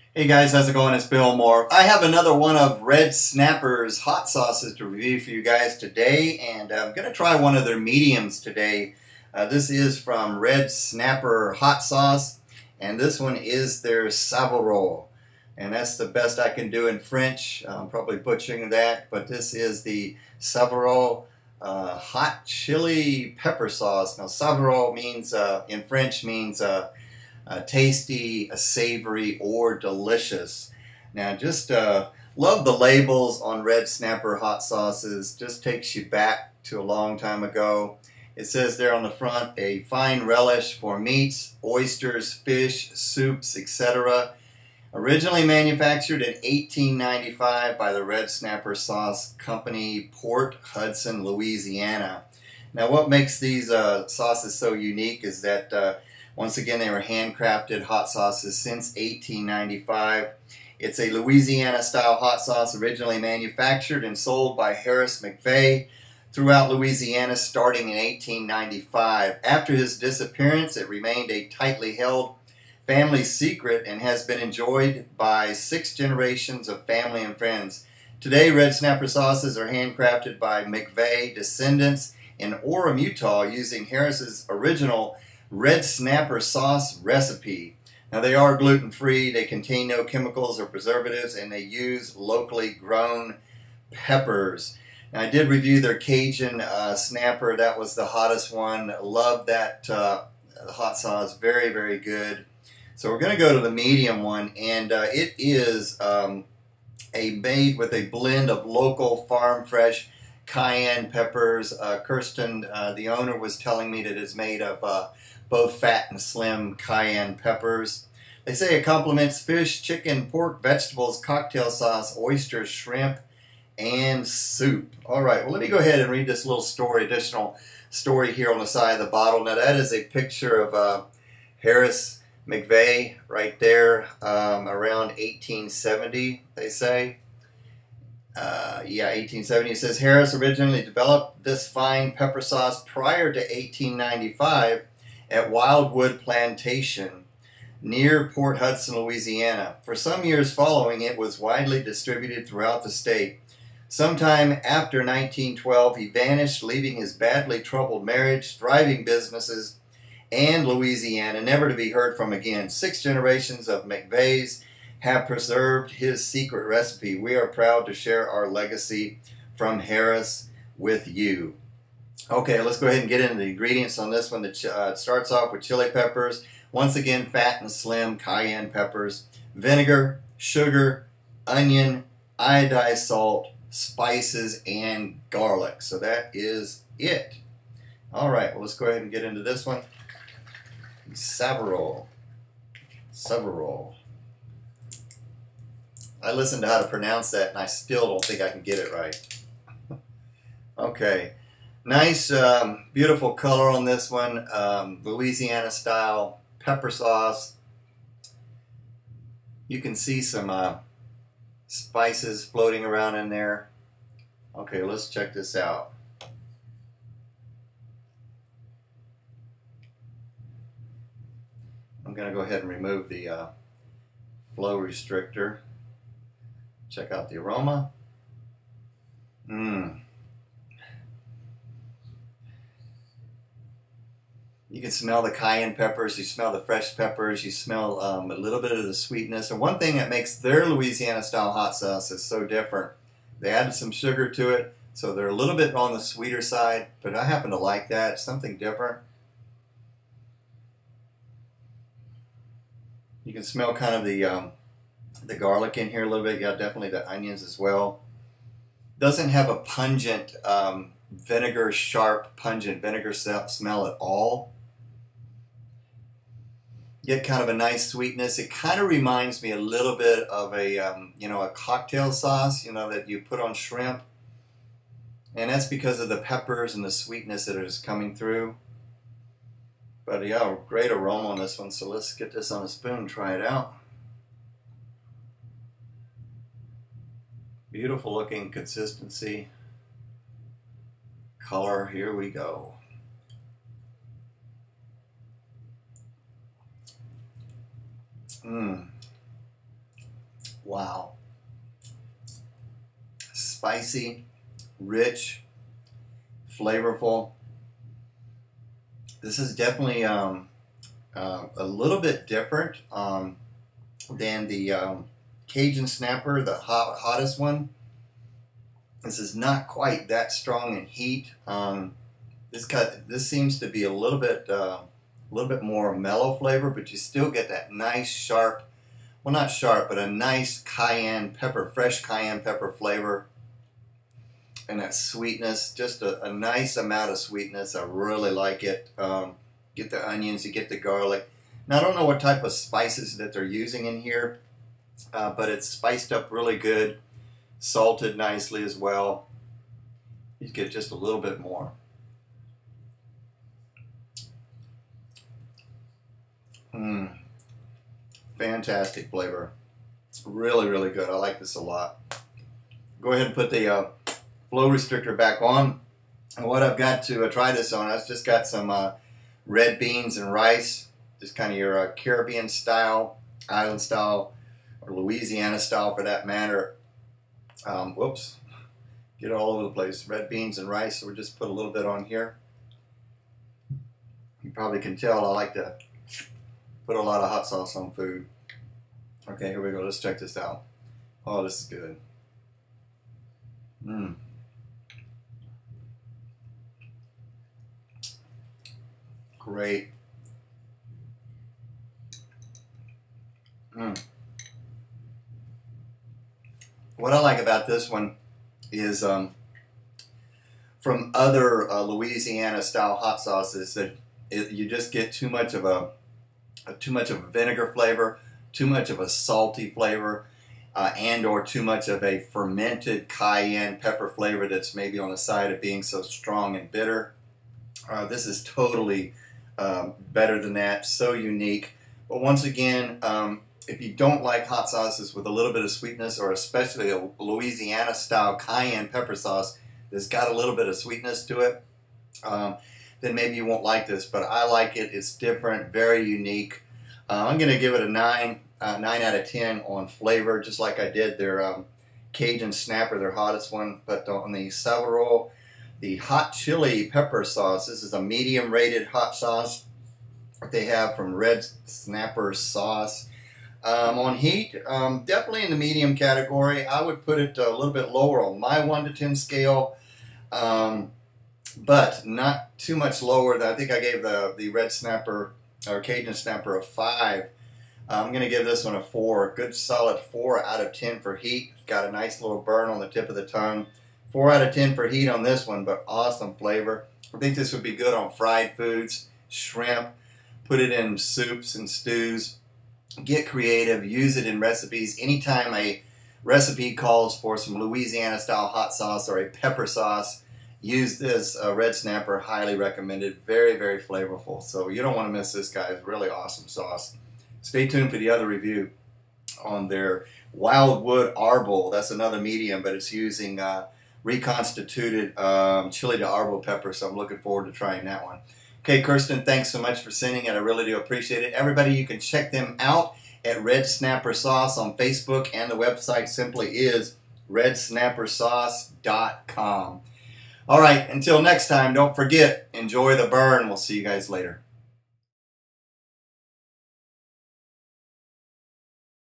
Hey guys, how's it going? It's Bill Moore. I have another one of Red Snapper's hot sauces to review for you guys today, and I'm going to try one of their mediums today. This is from Red Snapper Hot Sauce, and this one is their Savoureaux. And that's the best I can do in French. I'm probably butchering that, but this is the Savoureaux hot chili pepper sauce. Now, Savoureaux means, in French, means tasty, savory, or delicious. Now, just love the labels on Red Snapper hot sauces. Just takes you back to a long time ago. It says there on the front, a fine relish for meats, oysters, fish, soups, etc. Originally manufactured in 1895 by the Red Snapper Sauce Company, Port Hudson, Louisiana. Now, what makes these sauces so unique is that once again, they were handcrafted hot sauces since 1895. It's a Louisiana-style hot sauce originally manufactured and sold by Harris McVeigh throughout Louisiana starting in 1895. After his disappearance, it remained a tightly held family secret and has been enjoyed by 6 generations of family and friends. Today, Red Snapper sauces are handcrafted by McVeigh descendants in Orem, Utah, using Harris's original Red Snapper sauce recipe. Now, they are gluten-free, they contain no chemicals or preservatives, and they use locally grown peppers. Now, I did review their Cajun snapper. That was the hottest one. Love that hot sauce. Very, very good. So we're going to go to the medium one, and it is made with a blend of local farm fresh cayenne peppers. Kirsten, the owner, was telling me that it's made of both fat and slim cayenne peppers. They say it complements fish, chicken, pork, vegetables, cocktail sauce, oysters, shrimp, and soup. All right, well, let me go ahead and read this little additional story here on the side of the bottle. Now, that is a picture of Harris McVeigh right there, around 1870, they say. Yeah, 1870. It says Harris originally developed this fine pepper sauce prior to 1895 at Wildwood Plantation near Port Hudson, Louisiana. For some years following, it was widely distributed throughout the state. Sometime after 1912, he vanished, leaving his badly troubled marriage, thriving businesses, and Louisiana never to be heard from again. 6 generations of McVeighs have preserved his secret recipe. We are proud to share our legacy from Harris with you. Okay, let's go ahead and get into the ingredients on this one. It starts off with chili peppers. Once again, fat and slim cayenne peppers, vinegar, sugar, onion, iodized salt, spices, and garlic. So that is it. All right, well, let's go ahead and get into this one. Savoureaux. Savoureaux. I listened to how to pronounce that, and I still don't think I can get it right. Okay. Nice, beautiful color on this one. Louisiana style pepper sauce. You can see some spices floating around in there. Okay, let's check this out. I'm going to go ahead and remove the flow restrictor. Check out the aroma. You can smell the cayenne peppers, you smell the fresh peppers, you smell a little bit of the sweetness. And one thing that makes their Louisiana style hot sauce is so different, they added some sugar to it, so they're a little bit on the sweeter side, but I happen to like that. It's something different. You can smell kind of the garlic in here a little bit. Yeah, definitely the onions as well. Doesn't have a pungent sharp pungent vinegar smell at all. Get kind of a nice sweetness. It kind of reminds me a little bit of a a cocktail sauce, that you put on shrimp, and that's because of the peppers and the sweetness that is coming through. But yeah, great aroma on this one. So let's get this on a spoon and try it out. Beautiful looking consistency. Color, here we go. Wow. Spicy, rich, flavorful. This is definitely a little bit different than the Cajun Snapper, the hottest one. This is not quite that strong in heat. This seems to be a little bit more mellow flavor, but you still get that nice sharp, well, not sharp, but a nice cayenne pepper, fresh cayenne pepper flavor, and that sweetness, just a nice amount of sweetness. I really like it. Get the onions, you get the garlic. Now, I don't know what type of spices that they're using in here, but it's spiced up really good, salted nicely as well. You get just a little bit more. Fantastic flavor. It's really, really good. I like this a lot. Go ahead and put the flow restrictor back on. And what I've got to try this on, I've just got some red beans and rice, just kind of your Caribbean style, island style, or Louisiana style for that matter. Whoops, get it all over the place. Red beans and rice, so we'll just put a little bit on here. You probably can tell I like to put a lot of hot sauce on food. Okay, here we go. Let's check this out. Oh, this is good. Great. What I like about this one is from other Louisiana style hot sauces that you just get too much of a vinegar flavor, too much of a salty flavor, and or too much of a fermented cayenne pepper flavor that's maybe on the side of being so strong and bitter. This is totally better than that, so unique. But once again, if you don't like hot sauces with a little bit of sweetness, or especially a Louisiana style cayenne pepper sauce that's got a little bit of sweetness to it, then maybe you won't like this. But I like it. It's different, very unique. I'm going to give it a 9 out of 10 on flavor, just like I did their Cajun Snapper, their hottest one. But on the Savoureaux, the hot chili pepper sauce, this is a medium rated hot sauce that they have from Red Snapper Sauce. On heat, definitely in the medium category. I would put it a little bit lower on my 1 to 10 scale, but not too much lower. I think I gave the Red Snapper or Cajun Snapper a 5. I'm going to give this one a 4. Good solid 4 out of 10 for heat. Got a nice little burn on the tip of the tongue. 4 out of 10 for heat on this one, but awesome flavor. I think this would be good on fried foods, shrimp. Put it in soups and stews. Get creative. Use it in recipes. Anytime a recipe calls for some Louisiana style hot sauce or a pepper sauce, use this Red Snapper. Highly recommended. Very, very flavorful. So you don't want to miss this, guys. Really awesome sauce. Stay tuned for the other review on their Wildwood Arbol. That's another medium, but it's using reconstituted chili de arbol pepper. So I'm looking forward to trying that one. Okay, Kirsten, thanks so much for sending it. I really do appreciate it. Everybody, you can check them out at Red Snapper Sauce on Facebook, and the website simply is redsnappersauce.com. All right, until next time, don't forget, enjoy the burn. We'll see you guys later.